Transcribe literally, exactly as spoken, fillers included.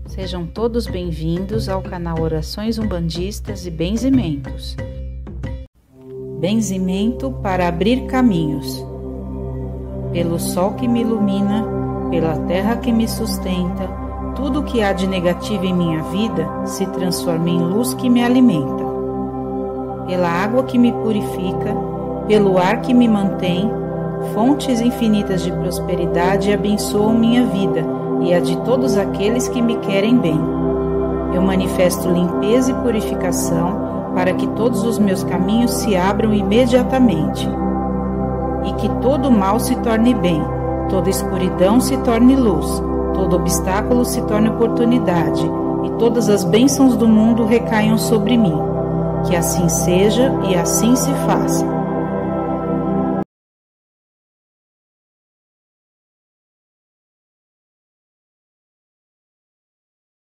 Sejam todos bem-vindos ao canal Orações Umbandistas e Benzimentos. Benzimento para abrir caminhos. Pelo sol que me ilumina, pela terra que me sustenta, tudo o que há de negativo em minha vida se transforma em luz que me alimenta. Pela água que me purifica, pelo ar que me mantém, fontes infinitas de prosperidade abençoam minha vida e a de todos aqueles que me querem bem. Eu manifesto limpeza e purificação para que todos os meus caminhos se abram imediatamente e que todo mal se torne bem, toda escuridão se torne luz, todo obstáculo se torne oportunidade e todas as bênçãos do mundo recaiam sobre mim. Que assim seja e assim se faça.